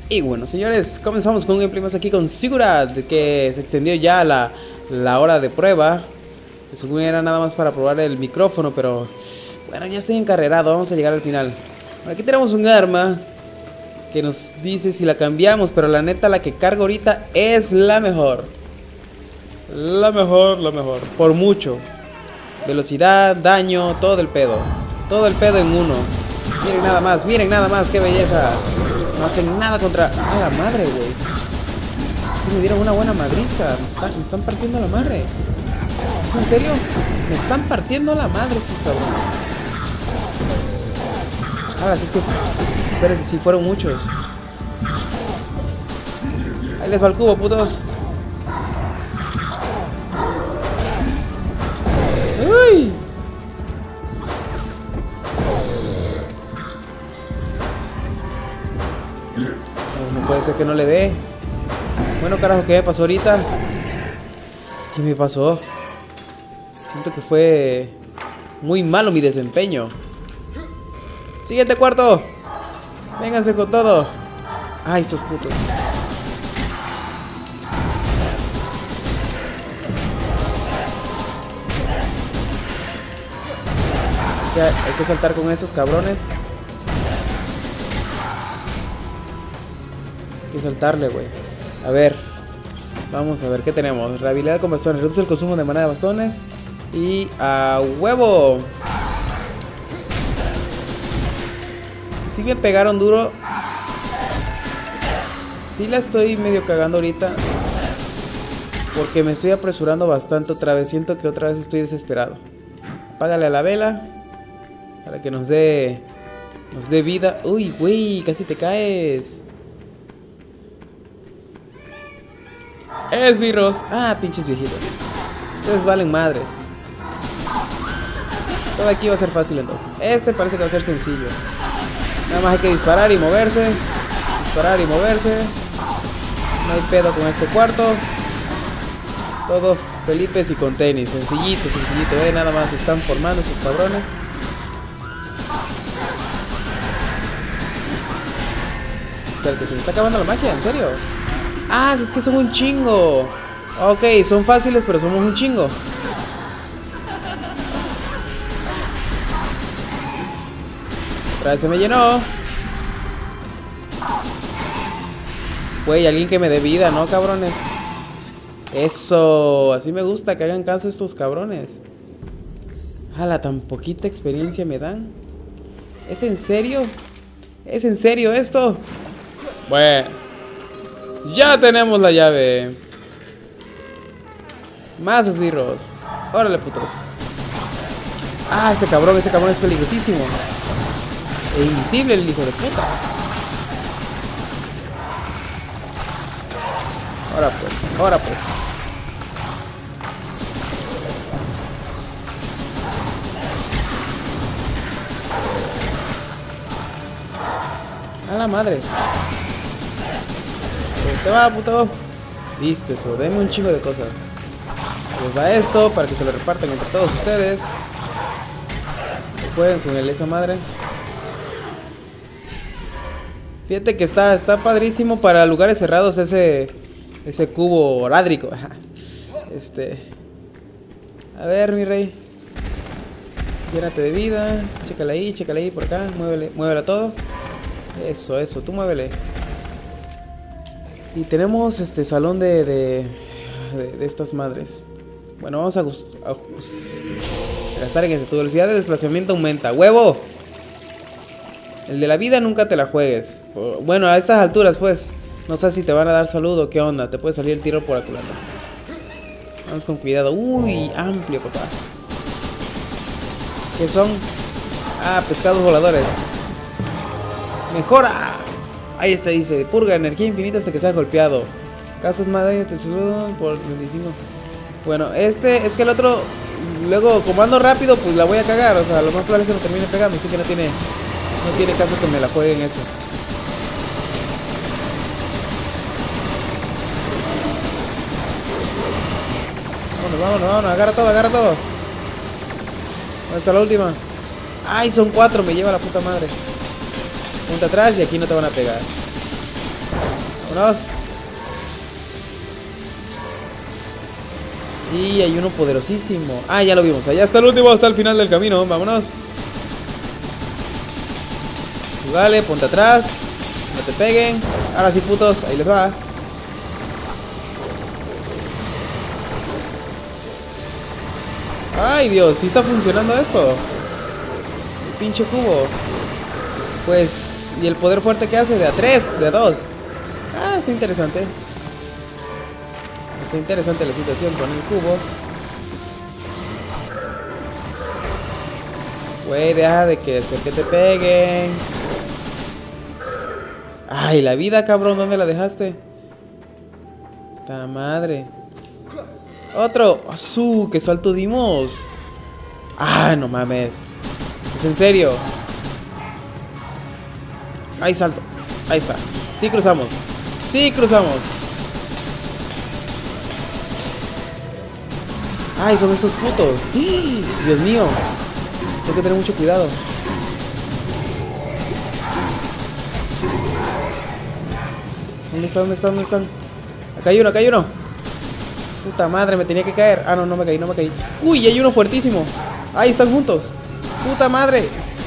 Y bueno, señores, comenzamos con un gameplay más aquí con Ziggurat, que se extendió ya la hora de prueba. Según era nada más para probar el micrófono, pero bueno, ya estoy encarrerado, vamos a llegar al final. Aquí tenemos un arma que nos dice si la cambiamos, pero la neta la que cargo ahorita es la mejor. La mejor, por mucho. Velocidad, daño, todo el pedo. Todo el pedo en uno. Miren nada más, qué belleza. No hacen nada contra... ¡Ah, la madre, güey! Sí, me dieron una buena madriza. Me están partiendo la madre. ¿Es en serio? Me están partiendo la madre estos cabrones. Ah, es que... Espérense, sí, fueron muchos. Ahí les va el cubo, putos. ¡Uy! No puede ser que no le dé. Bueno, carajo, ¿qué me pasó ahorita? ¿Qué me pasó? Siento que fue muy malo mi desempeño. Siguiente cuarto. Vénganse con todo. Ay, estos putos. Hay que saltar con estos cabrones. Hay que saltarle, güey. A ver. Vamos a ver qué tenemos. La habilidad con bastones. Reduce el consumo de maná de bastones. Y a huevo. Sí me pegaron duro. Sí la estoy medio cagando ahorita. Porque me estoy apresurando bastante otra vez. Siento que otra vez estoy desesperado. Apágale a la vela. Para que nos dé vida. Uy, güey, casi te caes. Esbirros. Ah, pinches viejitos. Ustedes valen madres. Todo aquí va a ser fácil entonces. Este parece que va a ser sencillo. Nada más hay que disparar y moverse. Disparar y moverse. No hay pedo con este cuarto. Todo felipes y con tenis. Sencillito, sencillito. Nada más se están formando esos cabrones. Espérate, se me está acabando la magia, ¿en serio? Ah, es que son un chingo. Ok, son fáciles, pero somos un chingo. Otra vez se me llenó. Güey, alguien que me dé vida, ¿no, cabrones? Eso, así me gusta que hagan caso estos cabrones. Jala, tan poquita experiencia me dan. ¿Es en serio? ¿Es en serio esto? Bueno, ya tenemos la llave. Más esbirros. Órale, putos. Ah, ese cabrón es peligrosísimo. E invisible el hijo de puta. Ahora pues. A la madre. Te va, puto. Listo, eso. Denme un chingo de cosas. Les va esto para que se lo repartan entre todos ustedes. Jueguen con esa madre. Fíjate que está padrísimo para lugares cerrados ese cubo orádrico. A ver, mi rey. Llénate de vida. Chécala ahí, por acá. Muévela todo. Eso, tú muévele. Y tenemos salón de estas madres. Bueno, vamos a gastar en este. Tu velocidad de desplazamiento aumenta. ¡Huevo! El de la vida nunca te la juegues. Bueno, a estas alturas pues. No sé si te van a dar salud o qué onda. Te puede salir el tiro por la culata. Vamos con cuidado. Uy, amplio, papá. ¿Qué son? Ah, pescados voladores. Mejora. Ahí está, dice, purga energía infinita hasta que sea golpeado. Casos más daño por 25. Bueno, es que el otro, luego como ando rápido, pues la voy a cagar. O sea, lo más probable es que me termine pegando. Así que no tiene caso que me la jueguen eso. Vámonos, agarra todo. ¿Dónde está la última? Ay, son 4, me lleva la puta madre. Ponte atrás y aquí no te van a pegar. Vámonos. Y hay uno poderosísimo. Ah, ya lo vimos. Allá está el último, hasta el final del camino. Vámonos. Jugale, ponte atrás. No te peguen. Ahora sí, putos. Ahí les va. Ay, Dios. ¿Sí está funcionando esto? El pinche cubo. Pues... ¿y el poder fuerte que hace? De a 3, de a 2. Ah, está interesante. Está interesante la situación con el cubo. Güey, deja de que hacer que te peguen. Ay, la vida, cabrón, ¿dónde la dejaste? ¡Ta madre! ¡Otro! ¡Azú! ¡Qué salto dimos! ¡Ah, no mames! ¿Es en serio? ¡Ahí salto! Ahí está. Sí cruzamos. Sí cruzamos. ¡Ay, son esos putos! ¡Dios mío! Tengo que tener mucho cuidado. ¿Dónde están? ¿Dónde están? ¿Dónde están? Acá hay uno, acá hay uno. Puta madre, me tenía que caer. Ah, no, no me caí, no me caí. Uy, hay uno fuertísimo. Ahí están juntos. Puta madre.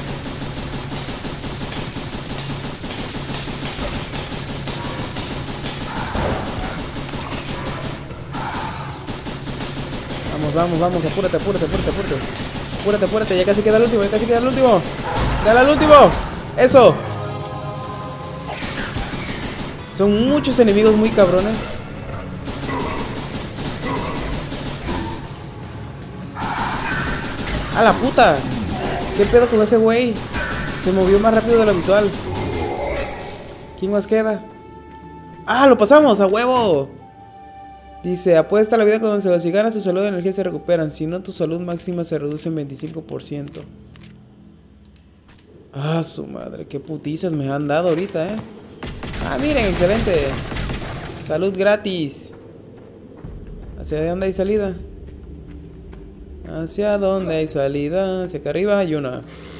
Vamos, vamos, vamos. Apúrate, apúrate, apúrate, apúrate. Apúrate, apúrate. Ya casi queda el último, ya casi queda el último. Dale al último. Eso. Son muchos enemigos muy cabrones. ¡A la puta! ¿Qué pedo con ese güey? Se movió más rápido de lo habitual. ¿Quién más queda? ¡Ah, lo pasamos! ¡A huevo! Dice, apuesta la vida con Don si ganas tu salud y energía se recuperan. Si no, tu salud máxima se reduce en 25%. Ah, su madre, qué putizas me han dado ahorita, Ah, miren, excelente. Salud gratis. ¿Hacia dónde hay salida? ¿Hacia dónde hay salida? Hacia acá arriba hay una.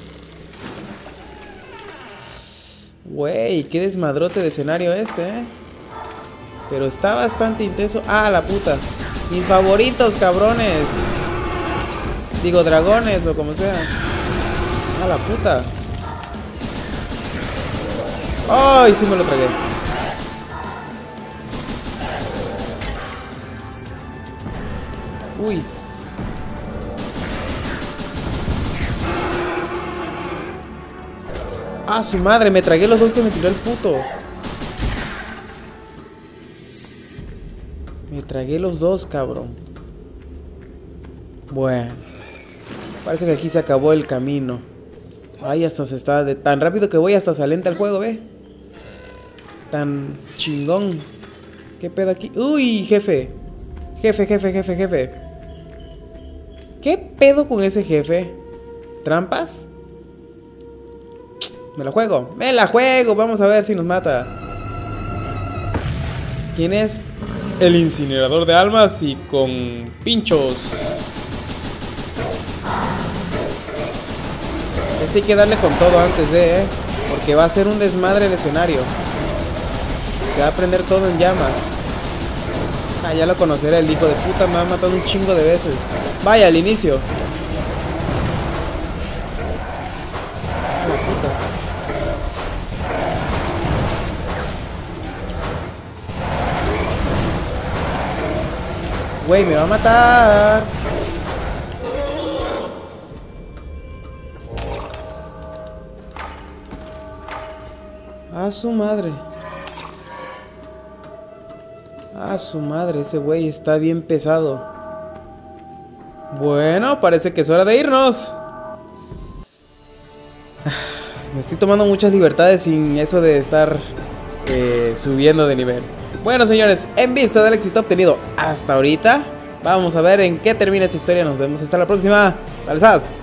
Güey, qué desmadrote de escenario este, Pero está bastante intenso. Ah, la puta. Mis favoritos, cabrones. Digo, dragones o como sea. Ah, la puta. ¡Ay, sí me lo tragué! Uy. ¡Ah, su madre! Me tragué los dos que me tiró el puto. Me tragué los dos, cabrón. Bueno. Parece que aquí se acabó el camino. Ay, hasta se está... tan rápido que voy hasta se alenta el juego, ve. Tan chingón. ¿Qué pedo aquí? ¡Uy, jefe! Jefe, jefe, jefe, jefe. ¿Qué pedo con ese jefe? ¿Trampas? Me la juego. Me la juego. Vamos a ver si nos mata. ¿Quién es? El incinerador de almas y con pinchos. Este hay que darle con todo antes de, porque va a ser un desmadre el escenario. Se va a prender todo en llamas. Ah, ya lo conoceré, el hijo de puta me ha matado un chingo de veces. Vaya, al inicio. Ah, la puta. Güey, me va a matar. A su madre. A su madre, ese güey está bien pesado. Bueno, parece que es hora de irnos. Me estoy tomando muchas libertades sin eso de estar subiendo de nivel. Bueno, señores, en vista del éxito obtenido hasta ahorita, vamos a ver en qué termina esta historia. Nos vemos hasta la próxima. ¡Salsas!